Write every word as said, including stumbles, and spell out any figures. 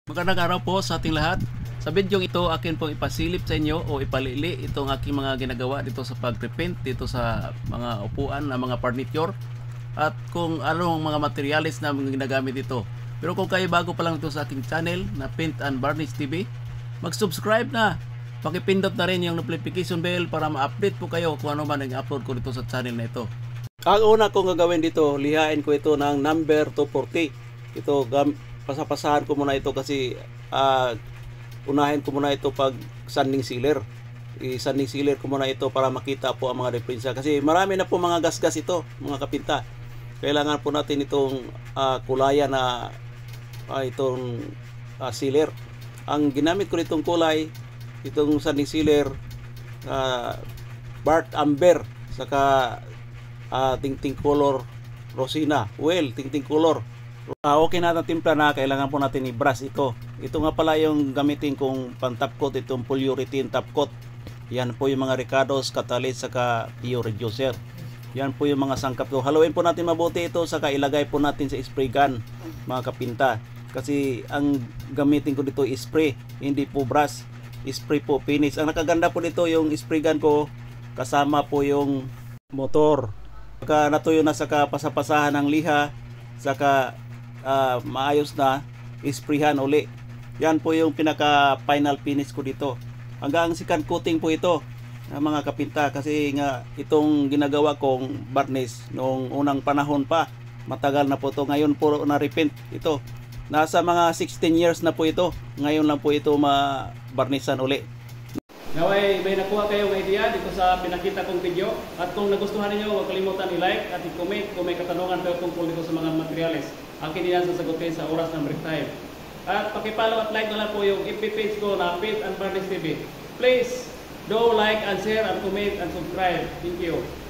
Magandang araw po sa ating lahat. Sa video ito, akin pong ipasilip sa inyo o ipalili itong aking mga ginagawa dito sa pag-repaint dito sa mga upuan na mga furniture at kung anong mga materials na mga ginagamit dito. Pero kung kayo bago pa lang ito sa aking channel na Paint and Varnish T V, mag-subscribe na. Pakipindot na rin yung notification bell para ma-update po kayo kung ano man ang upload ko dito sa channel na ito. Ang una kong gagawin dito, lihain ko ito ng number two forty. Ito, pasapasahan ko muna ito kasi uh, unahin ko muna ito pag sanding sealer. I-sanding sealer ko muna ito para makita po ang mga diferensya. Kasi marami na po mga gasgas ito, mga kapinta. Kailangan po natin itong uh, kulayan na uh, itong uh, sealer. Ang ginamit ko nitong kulay, itong sanding sealer, uh, Bart Amber, saka uh, tingting color Rosina. Well, tingting color. Uh, okay na natin timpla na, kailangan po natin i-brush ito. Ito nga pala yung gamitin kong pang-top coat, itong polyurethane top coat. Yan po yung mga Ricardo's, Catalyst, saka Pure Reducer. Yan po yung mga sangkap ko. Haluin po natin mabuti ito, saka ilagay po natin sa spray gun, mga kapinta. Kasi ang gamitin ko dito is spray, hindi po brush. Spray po, finish. Ang nakaganda po dito yung spray gun ko, kasama po yung motor. Saka natuyo na, saka pasapasahan ng liha, saka Uh, maayos na isprayhan uli. Yan po yung pinaka final finish ko dito. Hanggang second coating po ito, uh, mga kapinta, kasi nga itong ginagawa kong varnish noong unang panahon pa, matagal na po ito. Ngayon po na repaint ito. Nasa mga sixteen years na po ito. Ngayon lang po ito ma-varnishan uli. Naway may nakuha kayong idea dito sa pinakita kong video. At kung nagustuhan niyo, huwag kalimutan i-like at i-comment kung may katanungan kayo tungkol dito sa mga materials. Akin din yan sasagutin sa oras ng break time. At pakipollow at like na lang po yung F B page ko na Paint and Varnish T V. Please do like and share and comment and subscribe. Thank you.